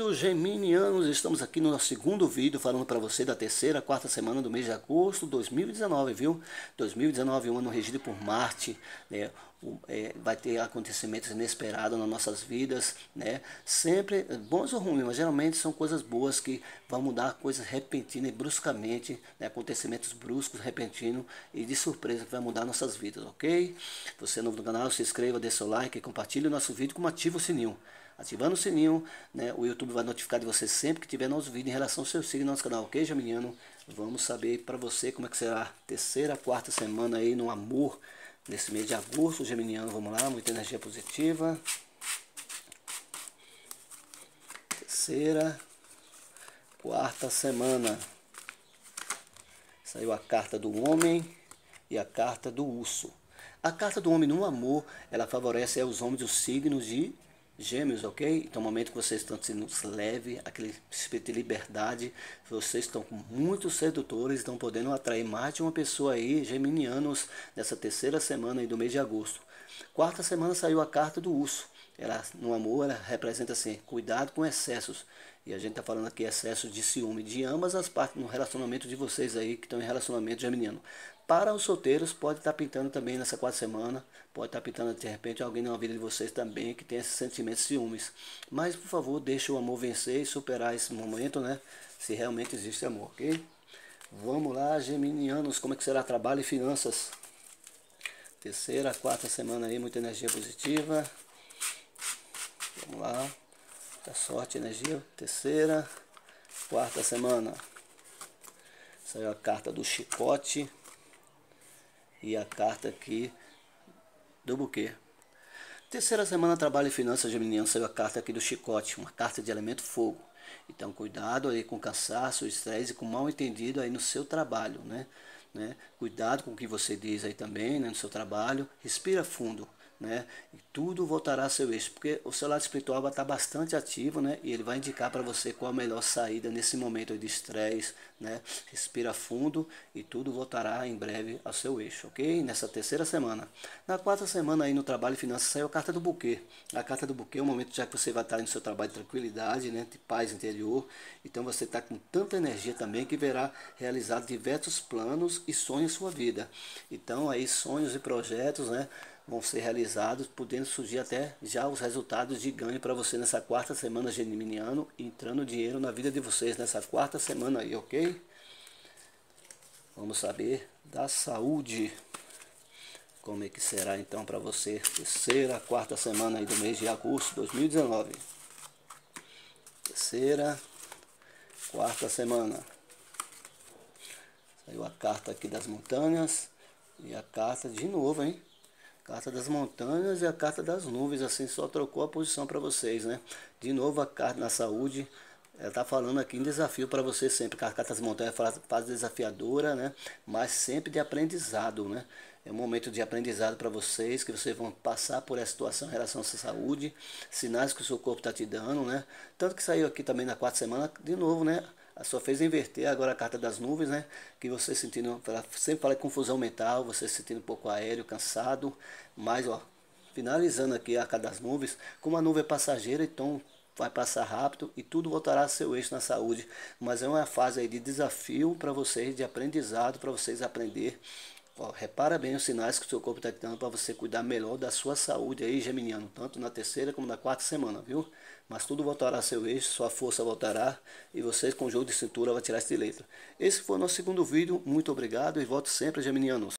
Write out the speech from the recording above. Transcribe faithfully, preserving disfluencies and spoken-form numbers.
Dos geminianos, estamos aqui no nosso segundo vídeo falando para você da terceira, quarta semana do mês de agosto de dois mil e dezenove, viu? dois mil e dezenove é um ano regido por Marte, né? O, é, vai ter acontecimentos inesperados nas nossas vidas, né? Sempre bons ou ruins, mas geralmente são coisas boas que vão mudar coisas repentinas e bruscamente, né? Acontecimentos bruscos, repentinos e de surpresa que vai mudar nossas vidas, ok? Você é novo no canal, se inscreva, dê seu like, compartilhe o nosso vídeo, como ativa o sininho. Ativando o sininho, né, o YouTube vai notificar de você sempre que tiver novos vídeos em relação ao seu signo no nosso canal, ok, Geminiano? Vamos saber para você como é que será a terceira, quarta semana aí no amor, nesse mês de agosto, Geminiano. Vamos lá, muita energia positiva. Terceira, quarta semana. Saiu a carta do homem e a carta do urso. A carta do homem no amor, ela favorece aos homens dos signos de Gêmeos, ok? Então, no momento que vocês estão sendo leve, aquele espírito de liberdade, vocês estão muito sedutores, estão podendo atrair mais de uma pessoa aí, geminianos, nessa terceira semana aí do mês de agosto. Quarta semana saiu a carta do urso. Ela, no amor, ela representa assim, cuidado com excessos. E a gente está falando aqui excessos de ciúme de ambas as partes no relacionamento de vocês aí que estão em relacionamento geminiano. Para os solteiros, pode estar pintando também nessa quarta semana, pode estar pintando de repente alguém na vida de vocês também que tem esse sentimento de ciúmes. Mas, por favor, deixe o amor vencer e superar esse momento, né? Se realmente existe amor, ok? Vamos lá, geminianos, como é que será trabalho e finanças? Terceira, quarta semana aí, muita energia positiva. Vamos lá, muita sorte, energia. Terceira, quarta semana. Saiu a carta do chicote. E a carta aqui do buquê. Terceira semana, trabalho e finanças, geminiano, saiu a carta aqui do chicote, uma carta de elemento fogo. Então, cuidado aí com cansaço, estresse e com mal entendido aí no seu trabalho, né? né? Cuidado com o que você diz aí também, né? No seu trabalho. Respira fundo, né? E tudo voltará a seu eixo, porque o seu lado espiritual vai estar bastante ativo, né? E ele vai indicar para você qual a melhor saída nesse momento de estresse, né? Respira fundo e tudo voltará em breve ao seu eixo, ok? Nessa terceira semana. Na quarta semana aí no trabalho e finanças saiu a carta do buquê. A carta do buquê é o momento já que você vai estar no seu trabalho de tranquilidade, né? De paz interior. Então você está com tanta energia também que verá realizar diversos planos e sonhos em sua vida. Então aí sonhos e projetos, né? Vão ser realizados, podendo surgir até já os resultados de ganho para você nessa quarta semana geminiano, entrando dinheiro na vida de vocês nessa quarta semana aí, ok? Vamos saber da saúde, como é que será então para você, terceira, quarta semana aí do mês de agosto de dois mil e dezenove. Terceira, quarta semana. Saiu a carta aqui das montanhas e a carta de novo, hein? Carta das montanhas e a carta das nuvens, assim, só trocou a posição para vocês, né? De novo a carta na saúde, ela está falando aqui em desafio para vocês sempre, que a carta das montanhas faz, faz desafiadora, né? Mas sempre de aprendizado, né? É um momento de aprendizado para vocês, que vocês vão passar por essa situação em relação à sua saúde, sinais que o seu corpo está te dando, né? Tanto que saiu aqui também na quarta semana, de novo, né? A sua fez inverter agora a carta das nuvens, né? Que você sentindo, sempre fala de confusão mental, você se sentindo um pouco aéreo, cansado. Mas, ó, finalizando aqui a carta das nuvens, como a nuvem é passageira, então vai passar rápido e tudo voltará a seu eixo na saúde. Mas é uma fase aí de desafio para vocês, de aprendizado, para vocês aprender. Ó, repara bem os sinais que o seu corpo está dando para você cuidar melhor da sua saúde aí, geminiano, tanto na terceira como na quarta semana, viu? Mas tudo voltará a seu eixo, sua força voltará e vocês com o jogo de cintura vai tirar esse de letra. Esse foi o nosso segundo vídeo, muito obrigado e volte sempre, geminianos.